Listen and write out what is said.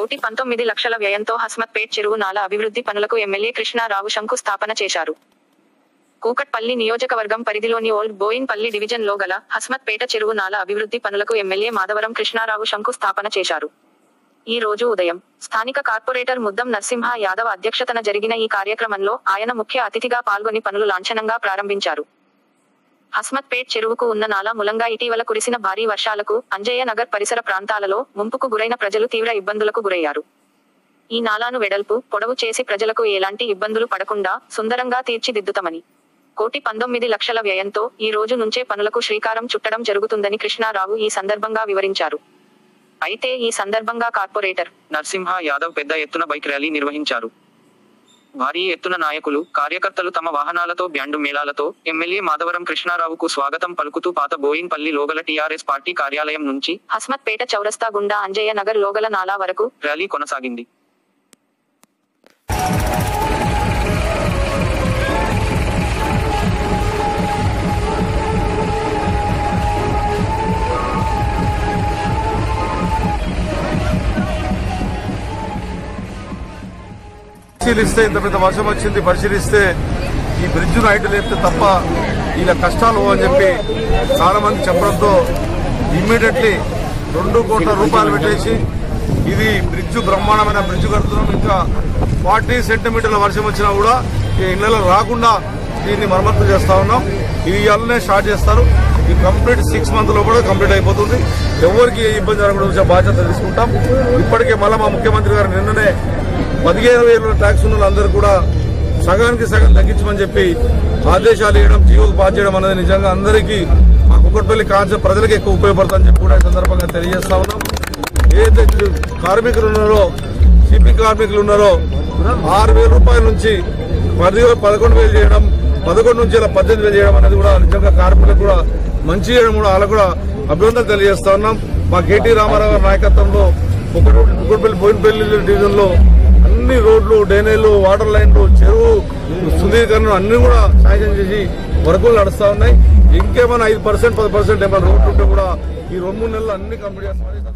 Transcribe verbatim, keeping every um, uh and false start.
కోటి పంతొమ్మిది లక్షల వ్యయంతో హస్మత్పేట్ చెరువు నాల అభివృద్ధి పనులకు ఎమ్మెల్యే కృష్ణారావు శంకుస్థాపన చేశారు. కూకట్పల్లి నియోజకవర్గం పరిధిలోని ఓల్డ్ బోయిన్పల్లి డివిజన్ లో గల హస్మత్పేట చెరువు నాల అభివృద్ధి పనులకు ఎమ్మెల్యే మాధవరం కృష్ణారావు శంకుస్థాపన చేశారు. ఈ రోజు ఉదయం స్థానిక కార్పొరేటర్ ముద్దం నరసింహ యాదవ్ అధ్యక్షతన జరిగిన ఈ కార్యక్రమంలో ఆయన ముఖ్య అతిథిగా పాల్గొని పనులు లాంఛనంగా ప్రారంభించారు. హస్మత్పేట్ చెరువుకు ఉన్న నాలా మూలంగా ఇటీవల కురిసిన భారీ వర్షాలకు అంజయ్య నగర్ పరిసర ప్రాంతాలలో ముంపుకు గురైన ప్రజలు తీవ్ర ఇబ్బందులకు గురయ్యారు. ఈ నాలాను వెడల్పు, పొడవు చేసి ప్రజలకు ఎలాంటి ఇబ్బందులు పడకుండా సుందరంగా తీర్చిదిద్దుతామని, కోటి పంతొమ్మిది లక్షల వ్యయంతో ఈ రోజు నుంచే పనులకు శ్రీకారం చుట్టడం జరుగుతుందని కృష్ణారావు ఈ సందర్భంగా వివరించారు. అయితే ఈ సందర్భంగా కార్పొరేటర్ నరసింహ యాదవ్ పెద్ద ఎత్తున బైక్ ర్యాలీ నిర్వహించారు. భారీ ఎత్తున నాయకులు, కార్యకర్తలు తమ వాహనాలతో బ్యాండు మేళాలతో ఎమ్మెల్యే మాధవరం కృష్ణారావుకు స్వాగతం పలుకుతూ పాత బోయిన్పల్లి లోగల టీఆర్ఎస్ పార్టీ కార్యాలయం నుంచి హస్మత్పేట చౌరస్తా గుండా అంజయ్య నగర్ లోగల నాలా వరకు ర్యాలీ కొనసాగింది. పరిశీలిస్తే ఇంత పెద్ద వర్షం వచ్చింది, పరిశీలిస్తే ఈ బ్రిడ్జ్ హైట్ లేపితే తప్ప ఇలా కష్టాలు అని చెప్పి చాలా మంది చెప్పడంతో ఇమ్మీడియట్లీ రెండు కోట్ల రూపాయలు పెట్టేసి ఇది బ్రిడ్జ్ బ్రహ్మాండమైన బ్రిడ్జ్ కడుతున్నాం. ఇంకా ఫార్టీ సెంటీమీటర్ల వర్షం వచ్చినా కూడా ఈ ఇళ్లలో రాకుండా దీన్ని మరమ్మతు చేస్తా ఉన్నాం. ఇది ఇవాళనే స్టార్ట్ చేస్తారు. ఈ కంప్లీట్ సిక్స్ మంత్ లో కూడా కంప్లీట్ అయిపోతుంది. ఎవరికి ఇబ్బంది జరగకుండా బాధ్యత తీసుకుంటాం. ఇప్పటికే మళ్ళీ మా ముఖ్యమంత్రి గారు నిన్ననే పదిహేను వేల ట్యాక్స్ ఉన్న అందరూ కూడా సగానికి సగం తగ్గించమని చెప్పి ఆదేశాలు ఇవ్వడం, జీవోకు పాస్ చేయడం అనేది నిజంగా అందరికీ మా కుక్కట్పల్లి కాన్సెప్ట్ ప్రజలకు ఎక్కువ ఉపయోగపడుతుందని చెప్పి కూడా ఈ సందర్భంగా తెలియజేస్తా ఉన్నాం. ఏదైతే కార్మికులు ఉన్నారో, సిపి కార్మికులు ఉన్నారో ఆరు వేల రూపాయల నుంచి పది పదకొండు వేలు చేయడం, పదకొండు నుంచి ఇలా పద్దెనిమిది వేలు చేయడం అనేది కూడా నిజంగా కార్మికులకు కూడా మంచి చేయడం కూడా వాళ్ళకు కూడా అభినందనలు తెలియజేస్తా ఉన్నాం. మా కేటీ రామారావు గారి నాయకత్వంలో కుక్కట్పల్లి బోయిన్పల్లి డివిజన్ లో అన్ని రోడ్లు, డ్రైనేళ్లు, వాటర్ లైన్లు, చెరువు సుందరీకరణ అన్ని కూడా శాంక్షన్ చేసి వర్కులు నడుస్తా ఉన్నాయి. ఇంకేమైనా ఐదు పర్సెంట్ పది పర్సెంట్ ఏమైనా రోడ్లు ఉంటే కూడా ఈ రెండు మూడు నెలలు అన్ని కంప్లీట్ చేస్తామని